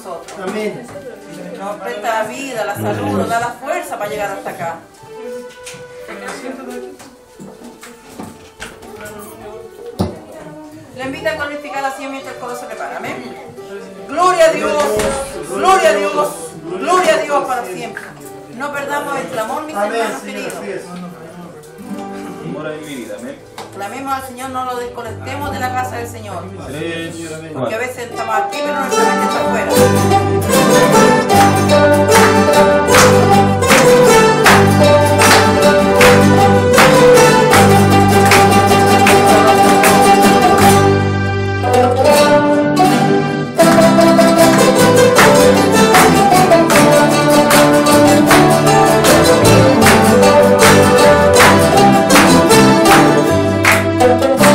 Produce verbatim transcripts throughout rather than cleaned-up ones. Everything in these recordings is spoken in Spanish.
nosotros. Amén. Nos presta la vida, la salud, nos da la fuerza para llegar hasta acá. Le invito a glorificar así mientras el coro se prepara. Amén. Gloria a Dios, gloria a Dios, gloria a Dios para siempre. No perdamos el clamor, mis hermanos queridos. Clamemos al Señor, no lo desconectemos de la casa del Señor. Porque a veces estamos aquí, pero nuestra mente está afuera.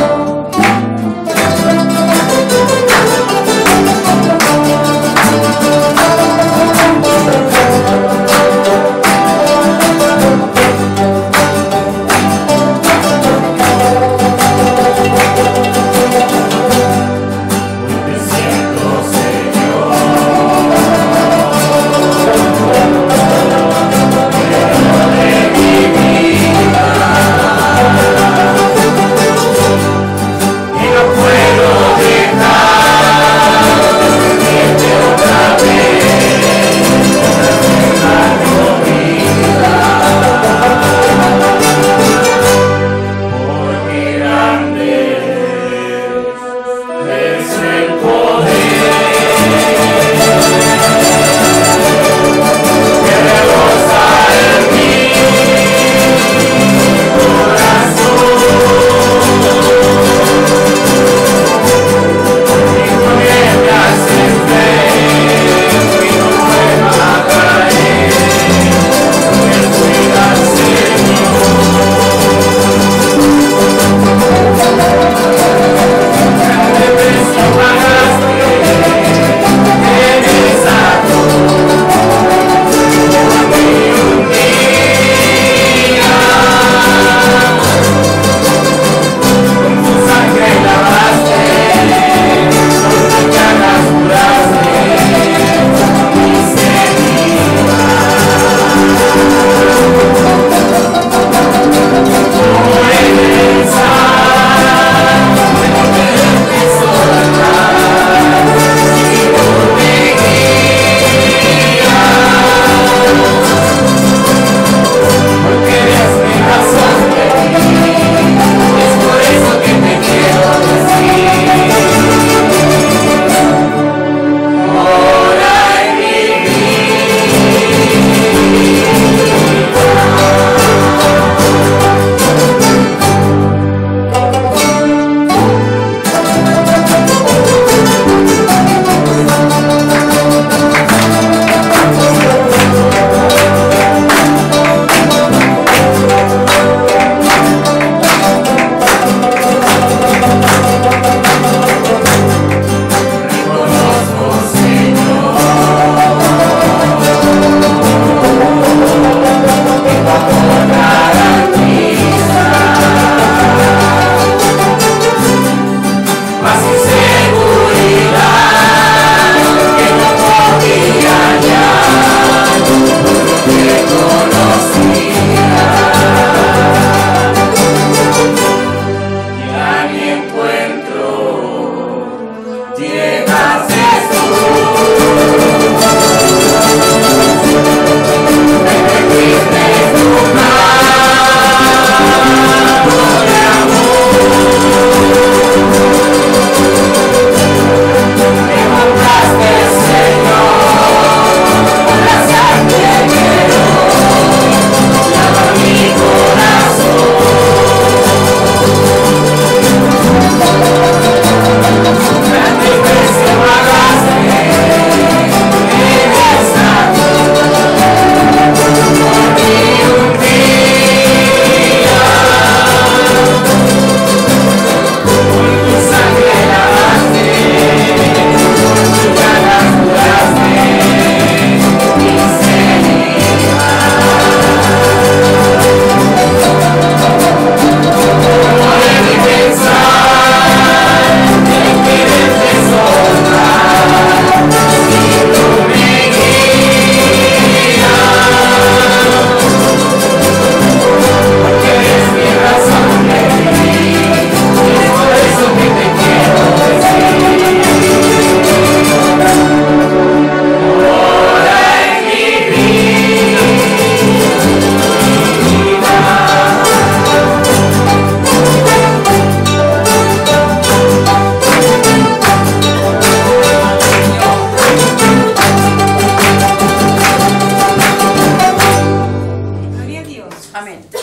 Thank you.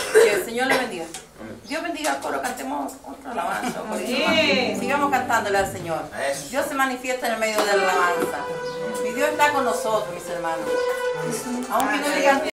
Que el Señor le bendiga. Dios bendiga al coro, cantemos otra alabanza. Sí. Sigamos cantándole al Señor. Dios se manifiesta en el medio de la alabanza. Mi Dios está con nosotros, mis hermanos. Aunque no le cantemos.